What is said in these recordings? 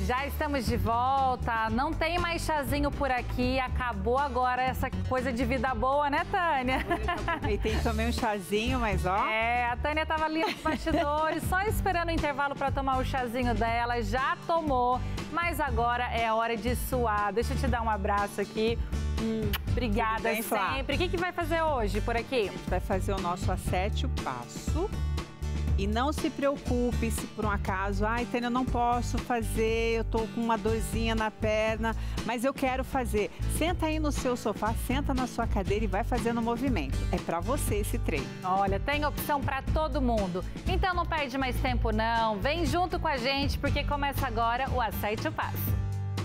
Já estamos de volta, não tem mais chazinho por aqui, acabou agora essa coisa de vida boa, né, Tânia? Eu aproveitei e tomei um chazinho, mas ó... A Tânia tava ali nos bastidores, só esperando o intervalo para tomar o chazinho dela, já tomou, mas agora é a hora de suar. Deixa eu te dar um abraço aqui. Obrigada bem, sempre. O que vai fazer hoje por aqui? A gente vai fazer o nosso A7 passo. E não se preocupe se por um acaso, ai, Tânia, eu não posso fazer, eu tô com uma dorzinha na perna, mas eu quero fazer. Senta aí no seu sofá, senta na sua cadeira e vai fazendo o movimento. É pra você esse treino. Olha, tem opção pra todo mundo. Então não perde mais tempo não, vem junto com a gente porque começa agora o A7 passo.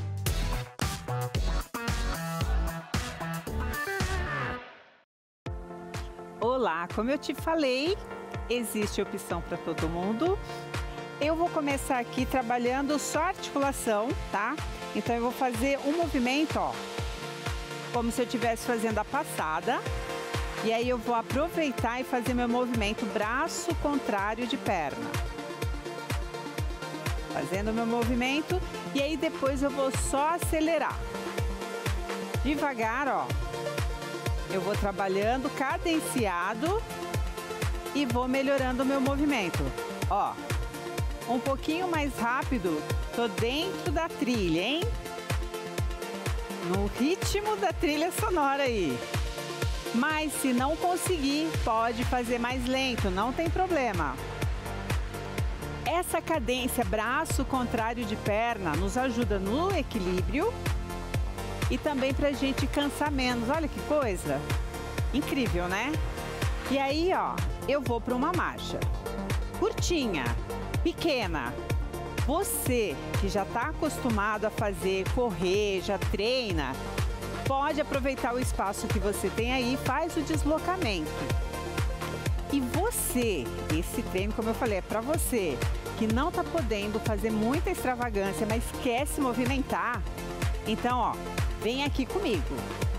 Olá, como eu te falei, existe opção para todo mundo. Eu vou começar aqui trabalhando só articulação, tá? Então eu vou fazer um movimento, ó, como se eu estivesse fazendo a passada. E aí eu vou aproveitar e fazer meu movimento braço contrário de perna. Fazendo meu movimento e aí depois eu vou só acelerar. Devagar, ó. Eu vou trabalhando cadenciado e vou melhorando o meu movimento. Ó, um pouquinho mais rápido, tô dentro da trilha, hein? No ritmo da trilha sonora aí. Mas se não conseguir, pode fazer mais lento, não tem problema. Essa cadência braço contrário de perna nos ajuda no equilíbrio e também pra gente cansar menos. Olha que coisa incrível, né? E aí, ó, eu vou para uma marcha curtinha, pequena. Você que já está acostumado a fazer, correr, já treina, pode aproveitar o espaço que você tem aí e faz o deslocamento. E você, esse treino, como eu falei, é para você que não está podendo fazer muita extravagância, mas quer se movimentar. Então, ó, vem aqui comigo.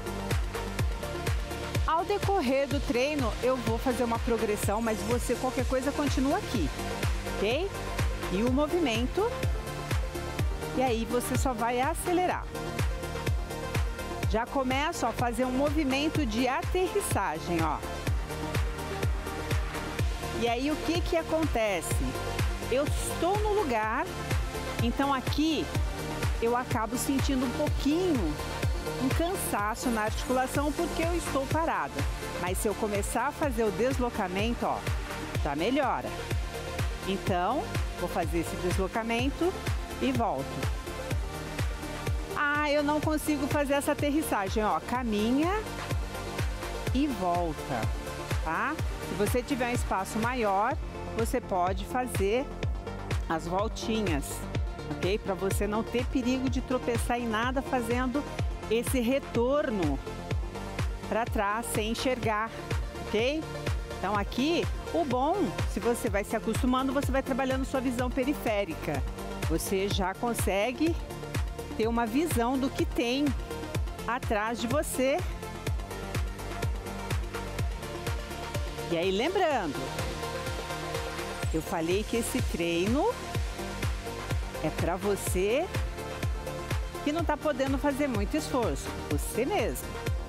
Ao decorrer do treino, eu vou fazer uma progressão, mas você, qualquer coisa, continua aqui, ok? E o movimento, e aí você só vai acelerar. Já começo a fazer um movimento de aterrissagem, ó. E aí o que acontece? Eu estou no lugar, então aqui eu acabo sentindo um pouquinho um cansaço na articulação porque eu estou parada. Mas se eu começar a fazer o deslocamento, ó, já melhora. Então, vou fazer esse deslocamento e volto. Ah, eu não consigo fazer essa aterrissagem, ó, caminha e volta, tá? Se você tiver um espaço maior, você pode fazer as voltinhas, ok? Para você não ter perigo de tropeçar em nada fazendo esse retorno para trás sem enxergar, ok? Então aqui, o bom, se você vai se acostumando, você vai trabalhando sua visão periférica. Você já consegue ter uma visão do que tem atrás de você. E aí, lembrando, eu falei que esse treino é para você que não está podendo fazer muito esforço, você mesmo.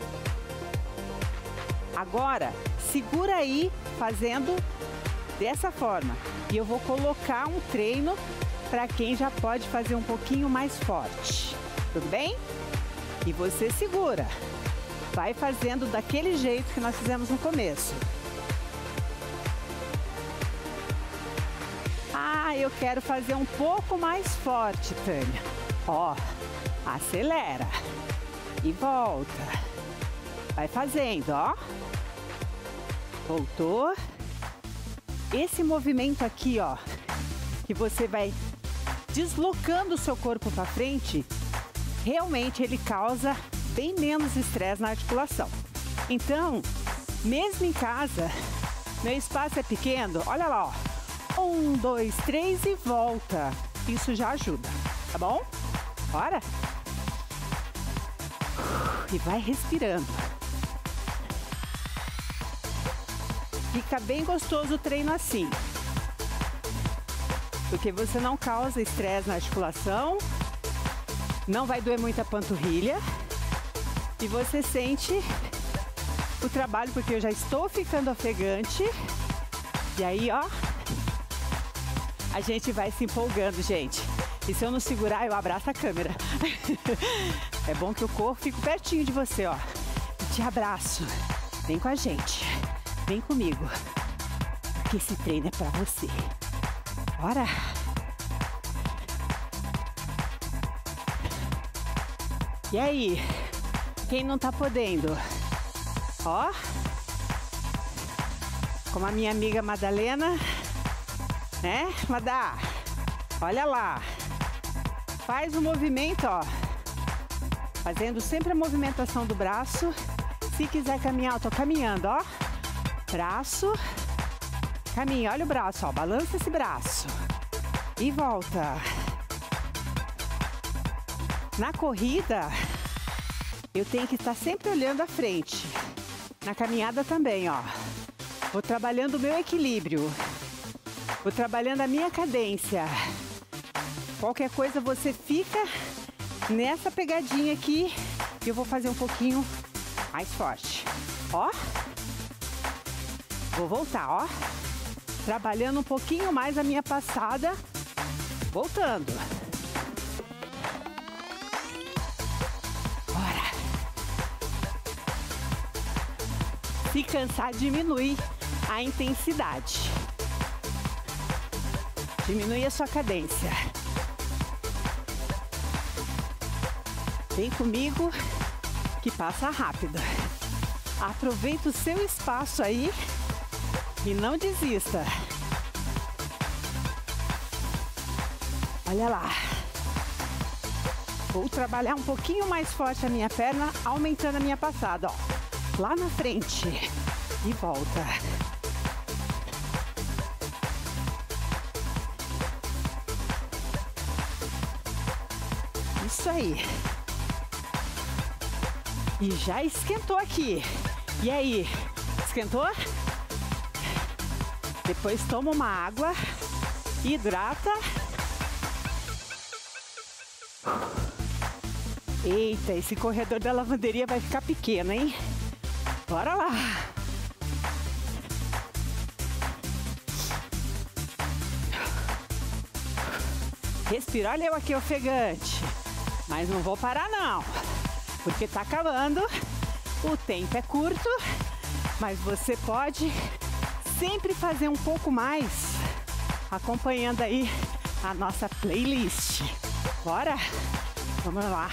Agora, segura aí fazendo dessa forma. E eu vou colocar um treino para quem já pode fazer um pouquinho mais forte. Tudo bem? E você segura. Vai fazendo daquele jeito que nós fizemos no começo. Ah, eu quero fazer um pouco mais forte, Tânia. Ó. Acelera e volta. Vai fazendo, ó. Voltou. Esse movimento aqui, ó, que você vai deslocando o seu corpo para frente, realmente ele causa bem menos estresse na articulação. Então, mesmo em casa, meu espaço é pequeno, olha lá, ó. 1, 2, 3 e volta. Isso já ajuda, tá bom? Bora? E vai respirando. Fica bem gostoso o treino assim. Porque você não causa estresse na articulação Não vai doer muito a panturrilha. E você sente o trabalho, porque eu já estou ficando ofegante. E aí, ó, a gente vai se empolgando, gente. E se eu não segurar, eu abraço a câmera. É bom que o corpo fique pertinho de você, ó. E te abraço. Vem com a gente. Vem comigo. Porque esse treino é pra você. Bora! E aí? Quem não tá podendo? Ó. Como a minha amiga Madalena. Né, Madá? Olha lá. Faz o movimento, ó. Fazendo sempre a movimentação do braço. Se quiser caminhar, eu tô caminhando, ó. Braço. Caminha, olha o braço, ó. Balança esse braço. E volta. Na corrida, eu tenho que estar sempre olhando à frente. Na caminhada também, ó. Vou trabalhando o meu equilíbrio. Vou trabalhando a minha cadência. Qualquer coisa você fica nessa pegadinha aqui. Eu vou fazer um pouquinho mais forte. Ó. Vou voltar, ó. Trabalhando um pouquinho mais a minha passada. Voltando. Bora. Se cansar, diminui a intensidade. Diminui a sua cadência. Vem comigo que passa rápido. Aproveita o seu espaço aí e não desista. Olha lá. Vou trabalhar um pouquinho mais forte a minha perna, aumentando a minha passada, ó. Lá na frente. E volta. Isso aí. E já esquentou aqui. E aí? Esquentou? Depois toma uma água. Hidrata. Eita, esse corredor da lavanderia vai ficar pequeno, hein? Bora lá. Respira, olha eu aqui ofegante. Mas não vou parar não, porque tá acabando. O tempo é curto, mas você pode sempre fazer um pouco mais, acompanhando aí a nossa playlist. Bora? Vamos lá.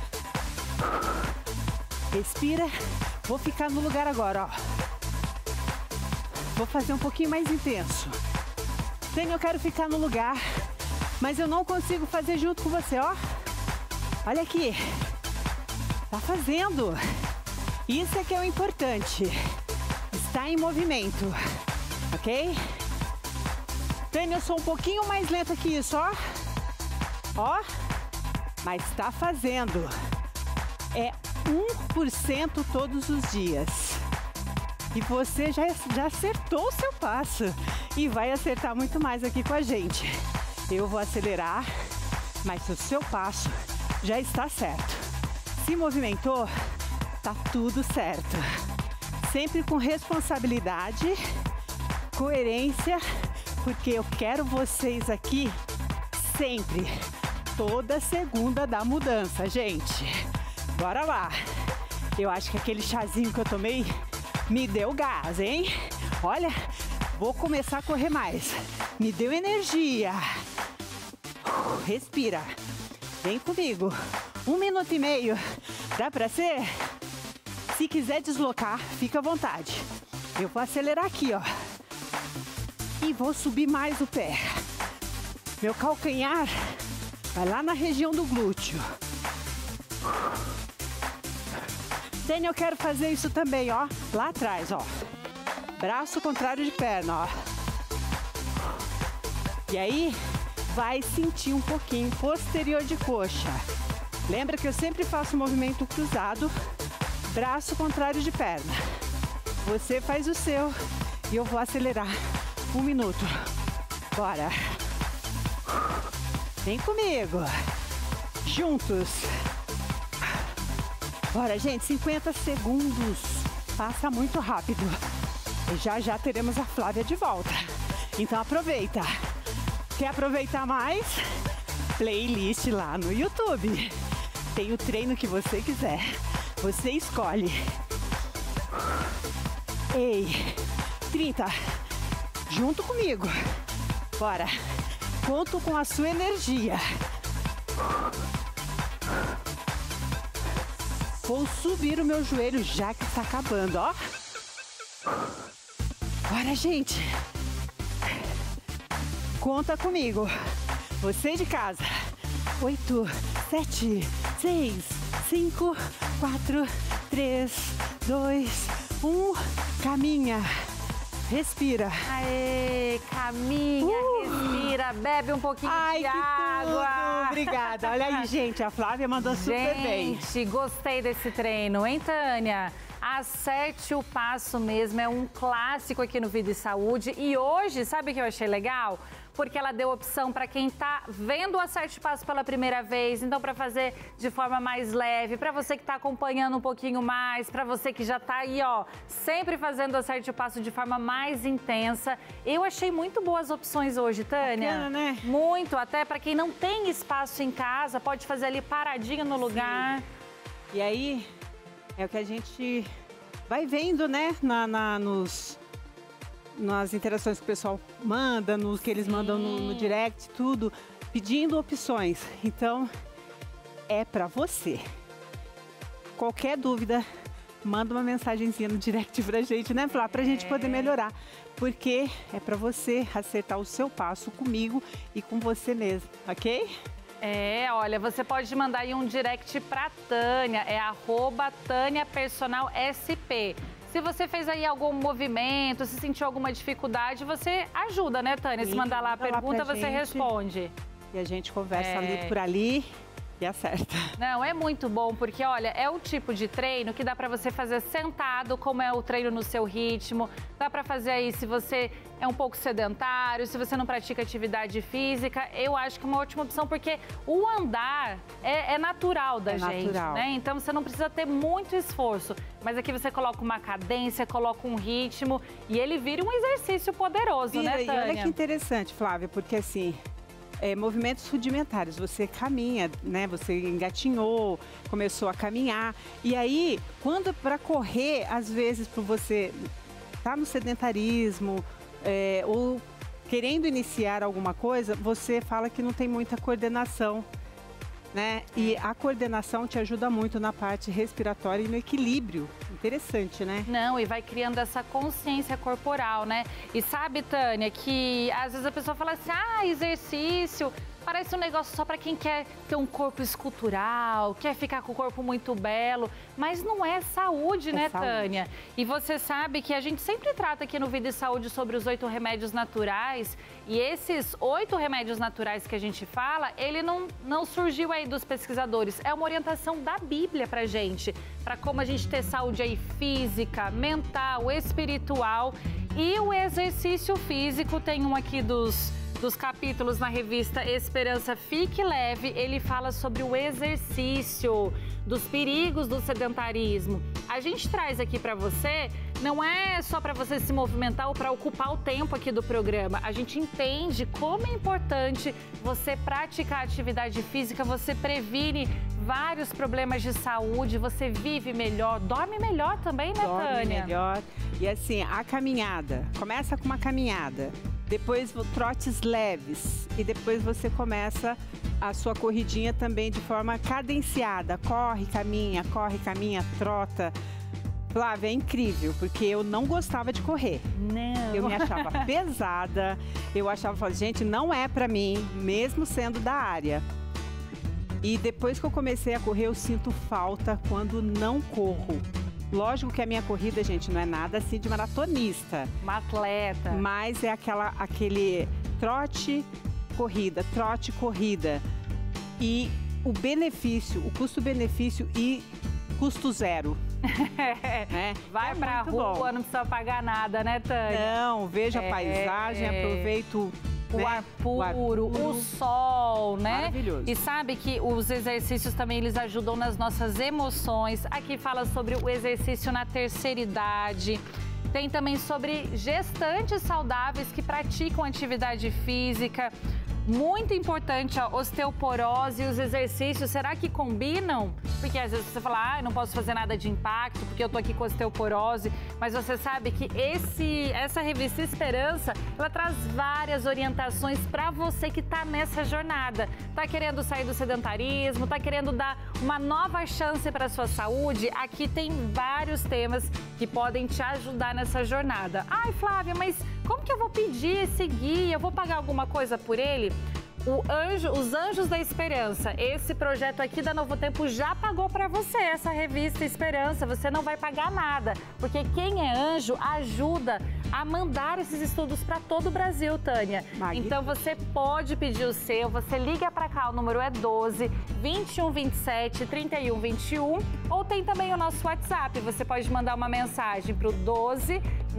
Respira. Vou ficar no lugar agora, ó. Vou fazer um pouquinho mais intenso. Eu quero ficar no lugar, mas eu não consigo fazer junto com você, ó. Olha aqui. Tá fazendo. Isso é que é o importante. Está em movimento. Ok? Eu sou um pouquinho mais lenta que isso, ó. Ó. Mas tá fazendo. É 1% todos os dias. E você já acertou o seu passo. E vai acertar muito mais aqui com a gente. Eu vou acelerar, mas o seu passo já está certo. Se movimentou, tá tudo certo. Sempre com responsabilidade, coerência, porque eu quero vocês aqui sempre. Toda segunda da mudança, gente. Bora lá. Eu acho que aquele chazinho que eu tomei me deu gás, hein? Olha, vou começar a correr mais. Me deu energia. Respira. Vem comigo. 1 minuto e meio. Dá pra ser? Se quiser deslocar, fica à vontade. Eu vou acelerar aqui, ó. E vou subir mais o pé. Meu calcanhar vai lá na região do glúteo. Eu quero fazer isso também, ó. Lá atrás, ó. Braço contrário de perna, ó. E aí, vai sentir um pouquinho posterior de coxa. Lembra que eu sempre faço o movimento cruzado, braço contrário de perna. Você faz o seu e eu vou acelerar. 1 minuto. Bora. Vem comigo. juntos. Bora, gente, 50 segundos. Passa muito rápido. E já teremos a Flávia de volta. Então aproveita. Quer aproveitar mais? Playlist lá no YouTube. Tem o treino que você quiser. Você escolhe. Ei, 30. Junto comigo. Bora. Conto com a sua energia. Vou subir o meu joelho já que está acabando, ó. Bora, gente. Conta comigo. Você de casa. 8, 7, 6, 5, 4, 3, 2, 1. Caminha. Respira. Aê, caminha, respira, bebe um pouquinho de água. Tudo. Obrigada. Olha aí, gente, a Flávia mandou super bem. Gente, gostei desse treino, hein, Tânia? Acerte o passo mesmo, é um clássico aqui no Vida e Saúde. E hoje, sabe o que eu achei legal? Porque ela deu opção para quem está vendo o Acerte o Passo pela primeira vez, então para fazer de forma mais leve, para você que está acompanhando um pouquinho mais, para você que já está aí, ó, sempre fazendo o Acerte o Passo de forma mais intensa. Eu achei muito boas opções hoje, Tânia. Bacana, né? Muito, até para quem não tem espaço em casa, pode fazer ali paradinho no lugar. E aí, é o que a gente vai vendo, né, nas interações que o pessoal manda, nos que eles mandam no direct, tudo, pedindo opções. Então, é pra você. Qualquer dúvida, manda uma mensagenzinha no direct pra gente, né, Flá? Pra gente poder melhorar. Porque é pra você acertar o seu passo comigo e com você mesmo, ok? Olha, você pode mandar aí um direct pra Tânia, é @TâniaPersonalSP. Se você fez aí algum movimento, se sentiu alguma dificuldade, você ajuda, né, Tânia? Se mandar lá a pergunta, você responde. E a gente conversa ali por ali e acerta. Não, é muito bom, porque, olha, é o tipo de treino que dá pra você fazer sentado, como é o treino no seu ritmo. Dá pra fazer aí se você é um pouco sedentário, se você não pratica atividade física. Eu acho que é uma ótima opção, porque o andar é natural da gente, né? Então você não precisa ter muito esforço. Mas aqui você coloca uma cadência, coloca um ritmo e ele vira um exercício poderoso, né, Tânia? E olha que interessante, Flávia, porque assim, movimentos rudimentares, você caminha, né? Você engatinhou, começou a caminhar. E aí, quando para correr, às vezes, por você tá no sedentarismo, ou querendo iniciar alguma coisa, você fala que não tem muita coordenação, né? E a coordenação te ajuda muito na parte respiratória e no equilíbrio. Interessante, né? Não, e vai criando essa consciência corporal, né? E sabe, Tânia, que às vezes a pessoa fala assim, exercício parece um negócio só para quem quer ter um corpo escultural, quer ficar com o corpo muito belo, mas não é saúde, né, Tânia? E você sabe que a gente sempre trata aqui no Vida e Saúde sobre os 8 remédios naturais, e esses 8 remédios naturais que a gente fala, ele não surgiu aí dos pesquisadores, é uma orientação da Bíblia pra gente, para como a gente ter saúde aí física, mental, espiritual, e o exercício físico, tem um aqui dos capítulos na revista Esperança Fique Leve, ele fala sobre o exercício, dos perigos do sedentarismo. A gente traz aqui para você, não é só para você se movimentar ou para ocupar o tempo aqui do programa. A gente entende como é importante você praticar atividade física, você previne vários problemas de saúde, você vive melhor, dorme melhor também, né, Tânia? Dorme melhor. E assim, a caminhada, começa com uma caminhada. Depois trotes leves e depois você começa a sua corridinha também de forma cadenciada. Corre, caminha, trota. Flávia, é incrível, porque eu não gostava de correr. Não. Eu me achava pesada, eu achava, gente, não é pra mim, mesmo sendo da área. E depois que eu comecei a correr, eu sinto falta quando não corro. Lógico que a minha corrida, gente, não é nada assim de maratonista. Uma atleta. Mas é aquele trote, corrida. E o benefício, o custo-benefício e custo zero. Né? Vai pra rua, não precisa pagar nada, né, Tânia? Não, veja a paisagem, aproveito né? O ar puro, o sol, né? Maravilhoso. E sabe que os exercícios também, eles ajudam nas nossas emoções. Aqui fala sobre o exercício na terceira idade. Tem também sobre gestantes saudáveis que praticam atividade física. Muito importante a osteoporose e os exercícios, será que combinam? Porque às vezes você fala, não posso fazer nada de impacto porque eu tô aqui com osteoporose, mas você sabe que essa revista Esperança, ela traz várias orientações para você que tá nessa jornada. Tá querendo sair do sedentarismo, tá querendo dar uma nova chance para sua saúde? Aqui tem vários temas que podem te ajudar nessa jornada. Ai, Flávia, mas como que eu vou pedir esse guia? Eu vou pagar alguma coisa por ele? Os Anjos da Esperança, esse projeto aqui da Novo Tempo já pagou para você essa revista Esperança, você não vai pagar nada, porque quem é anjo ajuda a mandar esses estudos para todo o Brasil, Tânia. Então você pode pedir o seu, você liga para cá, o número é 12 21 27 31 21, ou tem também o nosso WhatsApp, você pode mandar uma mensagem para o 12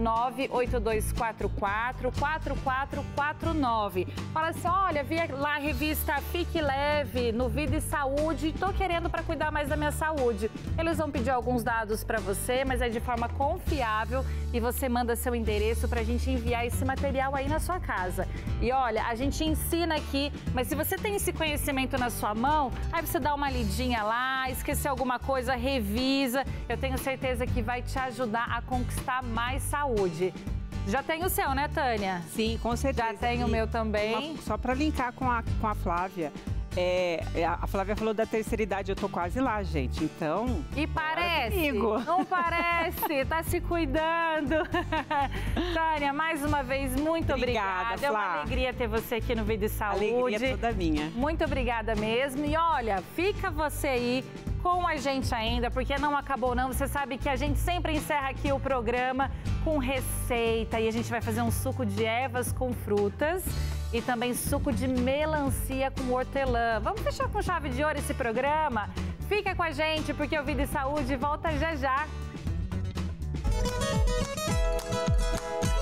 98244 4449. Fala assim, olha, vi lá a revista Fique Leve, no Vida e Saúde, e tô querendo para cuidar mais da minha saúde. Eles vão pedir alguns dados para você, mas é de forma confiável e você manda seu endereço pra gente enviar esse material aí na sua casa. E olha, a gente ensina aqui, mas se você tem esse conhecimento na sua mão, aí você dá uma lidinha lá, esqueceu alguma coisa, revisa. Eu tenho certeza que vai te ajudar a conquistar mais saúde. Já tem o seu, né, Tânia? Sim, com certeza. Já tem o meu também. Só para linkar com a Flávia, a Flávia falou da terceira idade, eu tô quase lá, gente, então... E parece, não parece, tá se cuidando. Tânia, mais uma vez, muito obrigada. Flá. É uma alegria ter você aqui no Vida e Saúde. Alegria toda minha. Muito obrigada mesmo. E olha, fica você aí com a gente ainda, porque não acabou não. Você sabe que a gente sempre encerra aqui o programa com receita e a gente vai fazer um suco de ervas com frutas e também suco de melancia com hortelã. Vamos fechar com chave de ouro esse programa? Fica com a gente, porque o Vida e Saúde volta já já.